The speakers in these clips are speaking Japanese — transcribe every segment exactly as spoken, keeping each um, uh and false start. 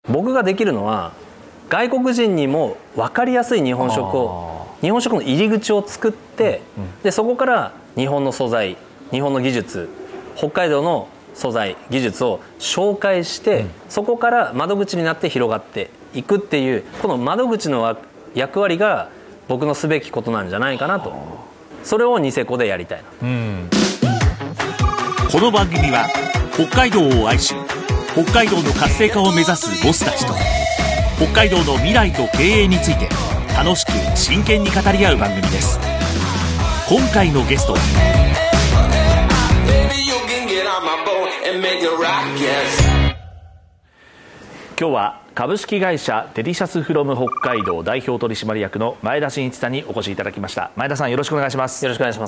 僕ができるのは外国人にも分かりやすい日本食を日本食の入り口を作って、うんうん、でそこから日本の素材、日本の技術、北海道の素材技術を紹介して、うん、そこから窓口になって広がっていくっていうこの窓口の役割が僕のすべきことなんじゃないかなと。それをニセコでやりたいな、うん、 この番組は北海道を愛し北海道の活性化を目指すボスたちと北海道の未来と経営について楽しく真剣に語り合う番組です。今回のゲストは今日は株式会社デリシャスフロム北海道代表取締役の前田真一さんにお越しいただきました。前田さん、よろしくお願いします。 よろしくお願いします。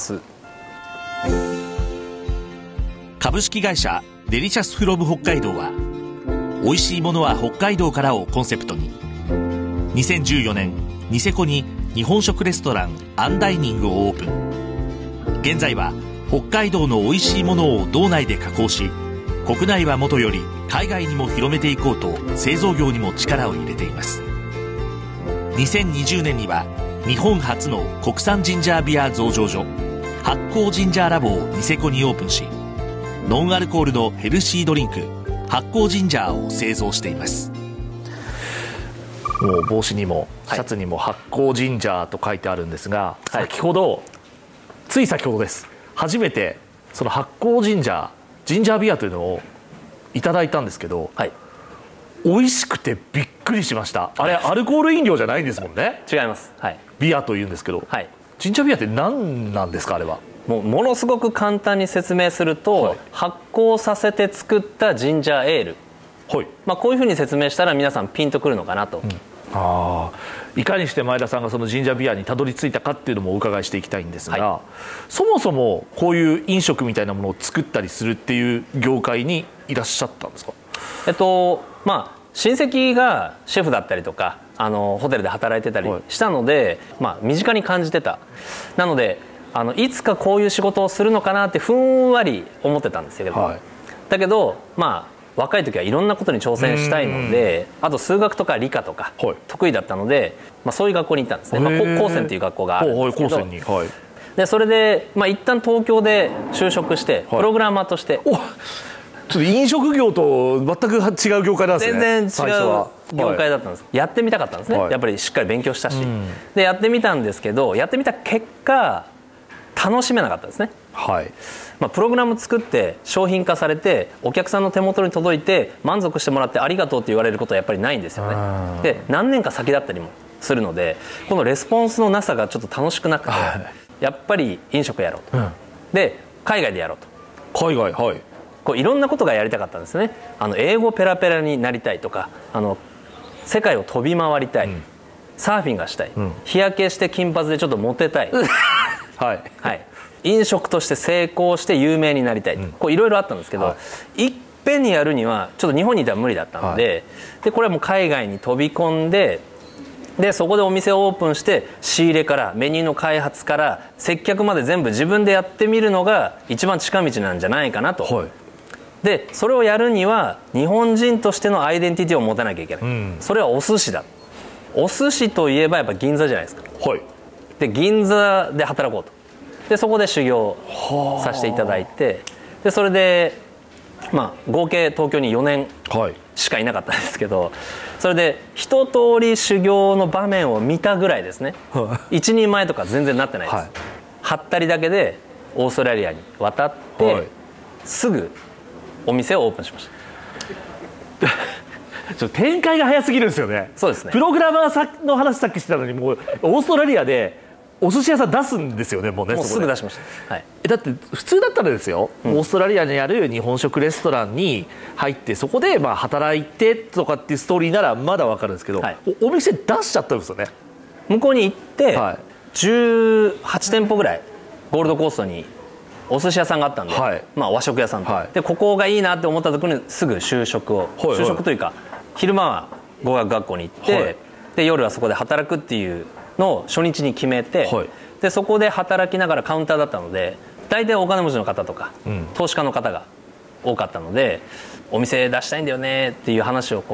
株式会社デリシャスフロム北海道は美味しいものは北海道からをコンセプトににせんじゅうよねんニセコに日本食レストランアンダイニングをオープン。現在は北海道の美味しいものを道内で加工し国内はもとより海外にも広めていこうと製造業にも力を入れています。にせんにじゅうねんには日本初の国産ジンジャービア増上所発酵ジンジャーラボをニセコにオープンしノンアルコールのヘルシードリンク発酵ジンジャーを製造しています。もう帽子にもシャツにも発酵ジンジャーと書いてあるんですが、はい、先ほどつい先ほどです初めてその発酵ジンジャージンジャービアというのをいただいたんですけど、はい、美味しくてびっくりしました。あれアルコール飲料じゃないんですもんね。 違います、はい、 ビアというんですけど、はい、ジンジャービアって何なんですか。あれはもうものすごく簡単に説明すると、はい、発酵させて作ったジンジャーエール、はい、まあ、こういうふうに説明したら皆さんピンとくるのかなと、うん、 あいかにして前田さんがそのジンジャービアにたどり着いたかっていうのもお伺いしていきたいんですが、はい、そもそもこういう飲食みたいなものを作ったりするっていう業界にいらっしゃったんですか。 えっとまあ親戚がシェフだったりとかあのホテルで働いてたりしたので、はい、まあ、身近に感じてた。なのであのいつかこういう仕事をするのかなってふんわり思ってたんですけど、はい、だけどまあ若い時はいろんなことに挑戦したいので、あと数学とか理科とか得意だったので、まあ、そういう学校に行ったんですね。まあ、高専っていう学校があるんですけど、はい、でそれで、まあ、一旦東京で就職してプログラマーとして、はい、おちょっと飲食業と全く違う業界なんですね。 全然違う業界だったんです、はい、やってみたかったんですね、はい、やっぱりしっかり勉強したし、でやってみたんですけどやってみた結果楽しめなかったですね。はい、まあ、プログラム作って商品化されてお客さんの手元に届いて満足してもらってありがとうって言われることはやっぱりないんですよね。で何年か先だったりもするのでこのレスポンスのなさがちょっと楽しくなくて、はい、やっぱり飲食やろうと、うん、で海外でやろうと。海外、はい、こういろんなことがやりたかったんですね。あの英語ペラペラになりたいとかあの世界を飛び回りたい、うん、サーフィンがしたい、うん、日焼けして金髪でちょっとモテたいはいはい、飲食として成功して有名になりたい、うん、こういろいろあったんですけど、はい、いっぺんにやるにはちょっと日本にいては無理だったので、はい、でこれはもう海外に飛び込んででそこでお店をオープンして仕入れからメニューの開発から接客まで全部自分でやってみるのが一番近道なんじゃないかなと、はい、でそれをやるには日本人としてのアイデンティティを持たなきゃいけない、うん、それはお寿司だ。お寿司といえばやっぱ銀座じゃないですか、はい、で銀座で働こうと。でそこで修行させていただいてでそれで、まあ、合計東京によねんしかいなかったんですけど、それで一通り修行の場面を見たぐらいですね一人前とか全然なってないです、はい、はったりだけでオーストラリアに渡って、はい、すぐお店をオープンしましたちょっと展開が早すぎるんですよね。 そうですね。 プログラマーの話さっきしてたのにもうオーストラリアでお寿司屋さん出すんですよね。もうねもうすぐ出しました、はい、 えだって普通だったらですよ、うん、オーストラリアにある日本食レストランに入ってそこでまあ働いてとかっていうストーリーならまだ分かるんですけど、はい、お, お店出しちゃったんですよね。 向こうに行って、はい、じゅうはちてんぽぐらいゴールドコーストにお寿司屋さんがあったんで、はい、まあ、和食屋さんと、はい、でここがいいなって思った時にすぐ就職を、はい、就職というか昼間は語学学校に行って、はい、で夜はそこで働くっていうのを初日に決めて、はい、でそこで働きながらカウンターだったので大体お金持ちの方とか、うん、投資家の方が多かったのでお店出したいんだよねっていう話をこう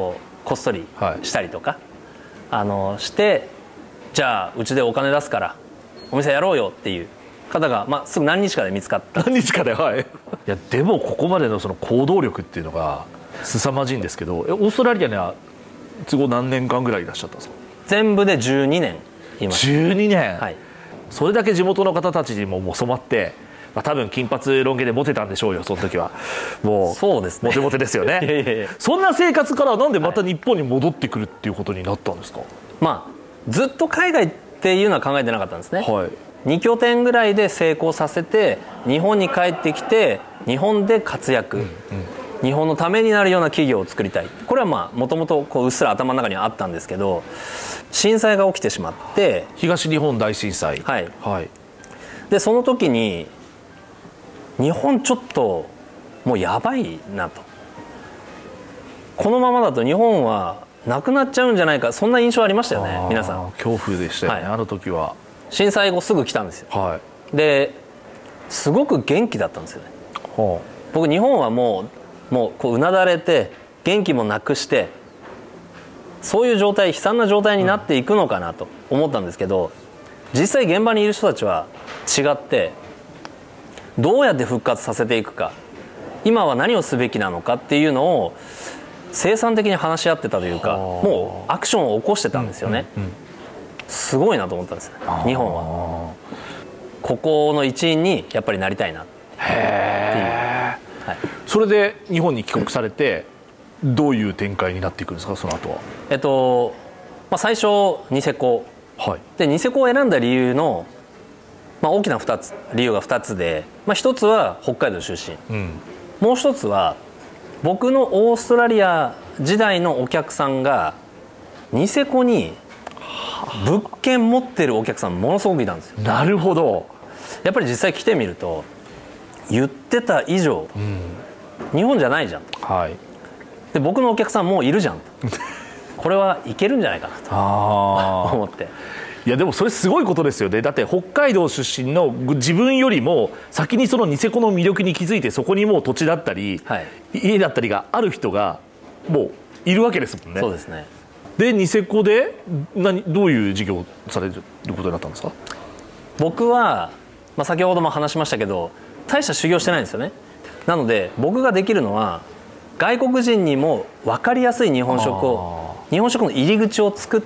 こっそりしたりとか、はい、あのしてじゃあうちでお金出すからお店やろうよっていう方が、まあ、すぐ何日かで見つかった何日かで、はい、いやでもここまでのその行動力っていうのが凄まじいんですけど、オーストラリアには都合何年間ぐらいいらっしゃったんですか？ 全部でじゅうにねんいました。 じゅうにねん、 はい、それだけ地元の方たちにももう染まって、まあ、多分金髪ロン毛でモテたんでしょうよ、その時は。もうそうですね、 モテモテですよね。いやいやいや、そんな生活からなんでまた日本に戻ってくるっていうことになったんですか？はい、 まあ、ずっと海外っていうのは考えてなかったんですね。 はい、 に拠点ぐらいで成功させて日本に帰ってきて日本で活躍、うんうん、日本のためになるような企業を作りたい。これはまあもともとうっすら頭の中にはあったんですけど、震災が起きてしまって、 東日本大震災、 はいはい、でその時に日本ちょっともうやばいなと、このままだと日本はなくなっちゃうんじゃないか、そんな印象ありましたよね。皆さん恐怖でしたよね、はい、あの時は。 震災後すぐ来たんですよ、はい、ですごく元気だったんですよね。はあ、僕日本はもうもうこううなだれて元気もなくしてそういう状態、悲惨な状態になっていくのかなと思ったんですけど、実際現場にいる人たちは違って、どうやって復活させていくか、今は何をすべきなのかっていうのを生産的に話し合ってたというか、もうアクションを起こしてたんですよね。うんうんうん、すごいなと思ったんですよ、日本は。ここの一員にやっぱりなりたいなっていう。 へー、はい、それで日本に帰国されてどういう展開になっていくんですか、その後は。 えっとまあ、最初ニセコ、はい、でニセコを選んだ理由の、まあ、大きなふたつ理由がふたつで、まあ、ひとつは北海道出身、うん、もうひとつは僕のオーストラリア時代のお客さんがニセコに物件持ってるお客さんものすごくいたんですよ。 なるほど。 やっぱり実際来てみると言ってた以上、うん、日本じゃないじゃん、はい、で僕のお客さんもういるじゃんこれはいけるんじゃないかなと思って。 いやでもそれすごいことですよね。だって北海道出身の自分よりも先にそのニセコの魅力に気づいて、そこにもう土地だったり、はい、家だったりがある人がもういるわけですもんね。 そうですね。 でニセコで何どういう事業をされることになったんですか？ 僕は、まあ、先ほども話しましたけど大した修行してないんですよね。なので僕ができるのは外国人にも分かりやすい日本食を日本食の入り口を作って、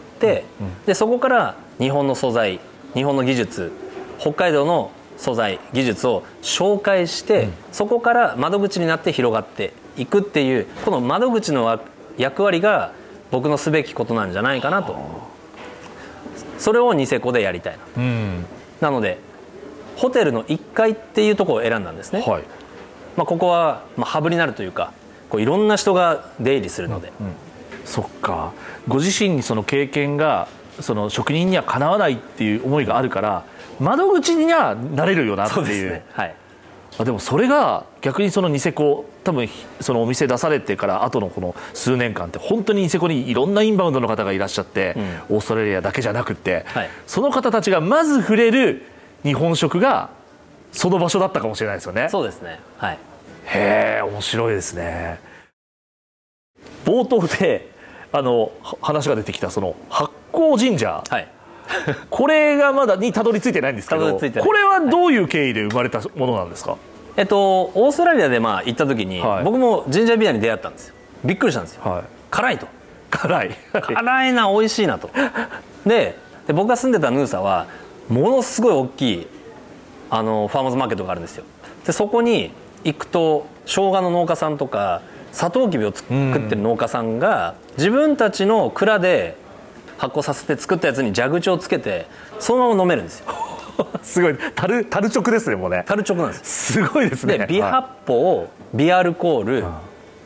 うんうん、でそこから日本の素材、日本の技術、北海道の素材技術を紹介して、うん、そこから窓口になって広がっていくっていう、この窓口の役割が僕のすべきことなんじゃないかなと。それをニセコでやりたいな、うん、なのでホテルのいっかいっていうところを選んだんですね。はい、まあ、ここは、まあ、ハブになるというか、こういろんな人が出入りするので、うんうん、 そっか。ご自身にその経験がその職人にはかなわないっていう思いがあるから窓口にはなれるよなっていう。そうですね、はい、あでもそれが逆にそのニセコ、多分そのお店出されてから後のこの数年間って本当にニセコにいろんなインバウンドの方がいらっしゃって、うん、オーストラリアだけじゃなくて、はい、その方たちがまず触れる日本食がその場所だったかもしれないですよね。 そうですね、はい、 へえ、面白いですね。冒頭であの話が出てきたその八甲神社、はい、これがまだにたどり着いてないんですけど、これはどういう経緯で生まれたものなんですか？はい、 えっと、オーストラリアでまあ行った時に、はい、僕もジンジャービアに出会ったんですよ。びっくりしたんですよ、はい、辛いと辛い辛いな、美味しいなとでで僕が住んでたヌーサはものすごい大きいあのファーマーズマーケットがあるんですよ。でそこに行くと生姜の農家さんとかサトウキビを作ってる農家さんが自分たちの蔵で発酵させて作ったやつに蛇口をつけてそのまま飲めるんですよすごい、樽樽直ですね、もうね。 樽直なんです。 すごいですね。 で微発泡、微アルコール、はい、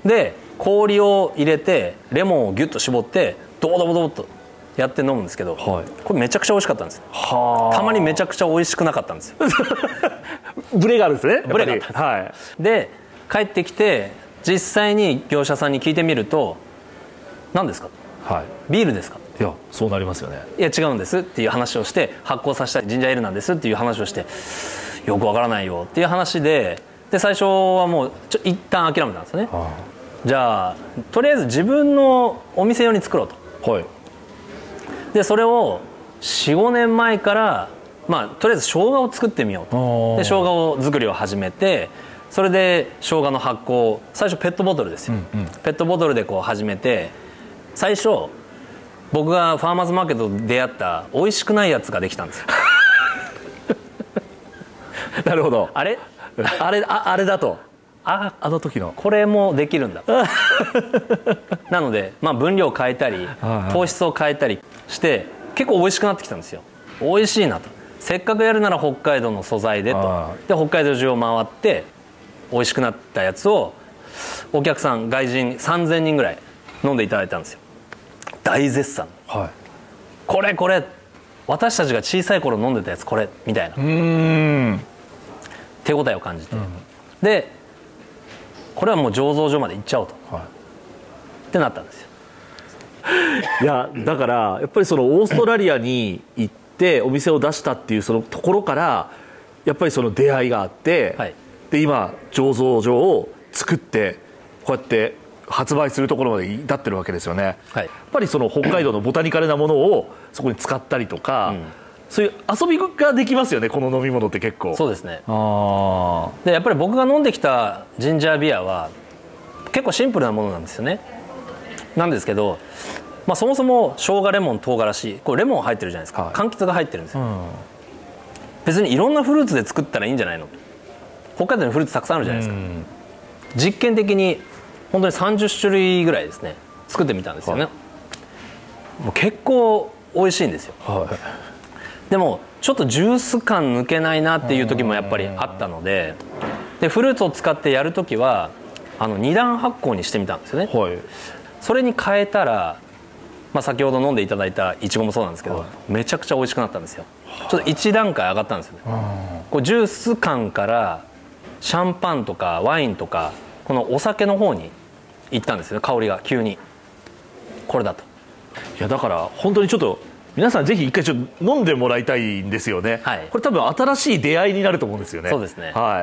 で氷を入れてレモンをギュッと絞ってドボドボドボっとやって飲むんですけど、はい、これめちゃくちゃ美味しかったんですよ。はたまにめちゃくちゃ美味しくなかったんですよブレがあるんですね。 ブレがあったんです、はい、で帰ってきて実際に業者さんに聞いてみると何ですか、はい、ビールですか。 いやそうなりますよね。 いや違うんですっていう話をして、発酵させたジンジャーエールなんですっていう話をして、よくわからないよっていう話で、で最初はもうちょ一旦諦めたんですよね。 じゃあとりあえず自分のお店用に作ろうと、はい、でそれを よんごねんまえから、まあ、とりあえず生姜を作ってみようと。で生姜作りを始めて、それで生姜の発酵、最初ペットボトルですよ、うんうん、ペットボトルでこう始めて、最初僕がファーマーズマーケットで出会った美味しくないやつができたんですよなるほど、 あれあれ あ, あれだとああの時のこれもできるんだなので、まあ、分量を変えたり糖質を変えたりして結構美味しくなってきたんですよ。美味しいなと、せっかくやるなら北海道の素材でと。で北海道中を回って美味しくなったやつをお客さん外人さんぜんにんぐらい飲んでいただいたんですよ。大絶賛、はい、これこれ私たちが小さい頃飲んでたやつこれみたいなうーん手応えを感じて、うん、でこれはもう醸造所まで行っちゃおうと、はい、ってなったんですよ。 いやだからやっぱりそのオーストラリアに行ってお店を出したっていうそのところからやっぱりその出会いがあって、はい、で今醸造所を作ってこうやって発売するところまで至ってるわけですよね、はい、やっぱりその北海道のボタニカルなものをそこに使ったりとか、うん、そういう遊びができますよね、この飲み物って結構。 そうですね。あでやっぱり僕が飲んできたジンジャービアは結構シンプルなものなんですよね。なんですけど、まあ、そもそも生姜レモン唐辛子これレモン入ってるじゃないですか、はい、柑橘が入ってるんですよ、うん、別にいろんなフルーツで作ったらいいんじゃないの。北海道にフルーツたくさんあるじゃないですか、うん、実験的に本当にさんじゅっしゅるいぐらいですね作ってみたんですよね、はい、もう結構美味しいんですよ、はい、でもちょっとジュース感抜けないなっていう時もやっぱりあったので、でフルーツを使ってやる時はあの二段発酵にしてみたんですよね、はい、それに変えたら、まあ、先ほど飲んでいただいたイチゴもそうなんですけど、はい、めちゃくちゃ美味しくなったんですよ。ちょっと一段階上がったんですよね、こうジュース感からシャンパンとかワインとかこのお酒の方に行ったんですよ、香りが急にこれだと。 いやだから本当にちょっと皆さんぜひ一回ちょっと飲んでもらいたいんですよね、はい、これ多分新しい出会いになると思うんですよね。 そうですね、 はい、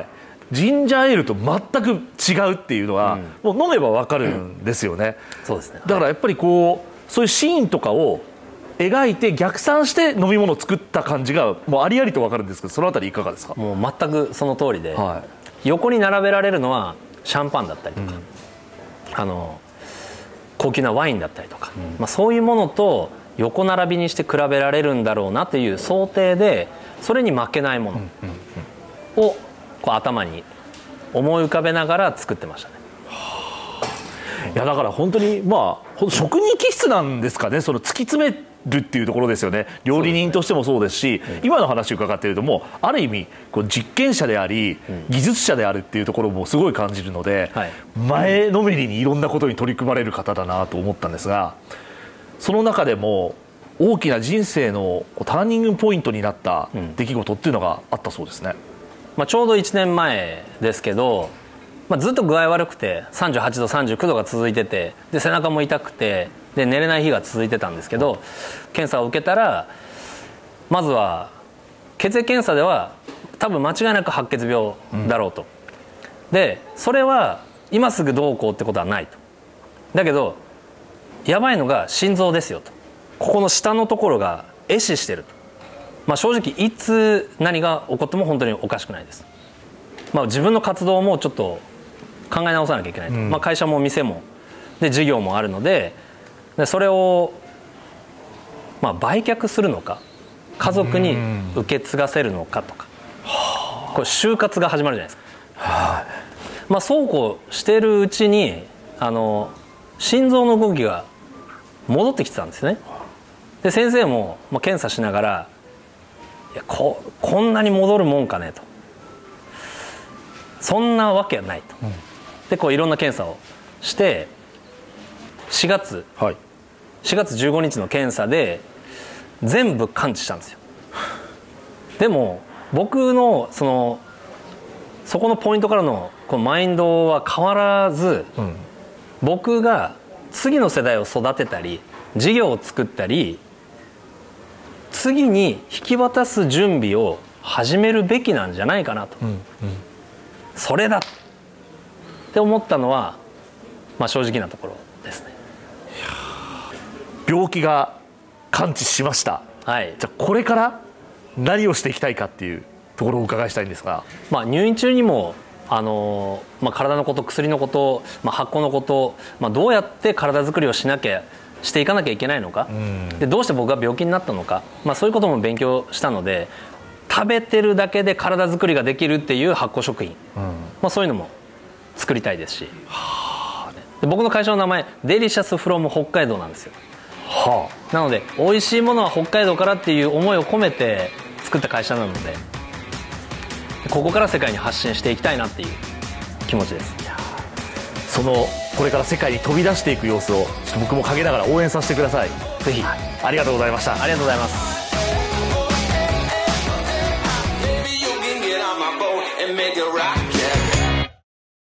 ジンジャーエールと全く違うっていうのは、うん、もう飲めば分かるんですよね、 うん、そうですね。 だからやっぱりこうそういうシーンとかを描いて逆算して飲み物を作った感じがもうありありと分かるんですけど、そのあたりいかがですか。 もう全くその通りで、はい、横に並べられるのはシャンパンだったりとか、うん、あの高級なワインだったりとか、うんまあ、そういうものと横並びにして比べられるんだろうなという想定で、それに負けないものをこう頭に思い浮かべながら作ってましたね。 いやだから本当にまあ職人気質なんですかね、その突き詰めるっていうところですよね。料理人としてもそうですし、ですね、今の話を伺っているともうある意味こう実験者であり、うん、技術者であるっていうところもすごい感じるので、はい、前のめりにいろんなことに取り組まれる方だなと思ったんですが、その中でも大きな人生のターニングポイントになった出来事っていうのがあったそうですね、うんまあ、ちょうどいちねんまえですけど、まあ、ずっと具合悪くてさんじゅうはちどさんじゅうきゅうどが続いてて、で背中も痛くてで寝れない日が続いてたんですけど、検査を受けたらまずは血液検査では多分間違いなく白血病だろうと、うん、でそれは今すぐどうこうってことはないと。だけどやばいのが心臓ですよと、ここの下のところが壊死してると、まあ、正直いつ何が起こっても本当におかしくないです、まあ、自分の活動もちょっと考え直さなきゃいけないと、うんまあ、会社も店もで事業もあるので、でそれをまあ売却するのか家族に受け継がせるのかとか、これ就活が始まるじゃないですか、まあ、そうこうしてるうちにあの心臓の動きが戻ってきてたんですね。で先生も、まあ、検査しながらいや こ, こんなに戻るもんかねと、そんなわけはないと、うん、でこういろんな検査をしてしがつ、はい、しがつじゅうごにちの検査で全部完治したんですよ。でも僕のそのそこのポイントからのこのマインドは変わらず、うん、僕が次の世代を育てたり事業を作ったり次に引き渡す準備を始めるべきなんじゃないかなと、うんうん、それだって思ったのはまあ、正直なところですね。 病気が完治しました、はい、じゃあこれから何をしていきたいかっていうところをお伺いしたいんですが、 まあ、入院中にもあの、まあ、体のこと、薬のこと、まあ、発酵のこと、まあ、どうやって体作りをしなきゃしていかなきゃいけないのか、でどうして僕が病気になったのか、まあ、そういうことも勉強したので、食べてるだけで体作りができるっていう発酵食品、うん、まあ、そういうのも作りたいですし、はあ、で僕の会社の名前デリシャスフロム北海道なんですよ。はあ、なので美味しいものは北海道からっていう思いを込めて作った会社なので、ここから世界に発信していきたいなっていう気持ちです。 そのこれから世界に飛び出していく様子をちょっと僕も陰ながら応援させてください。 ぜひ。 ありがとうございました。 ありがとうございます。 Make it right.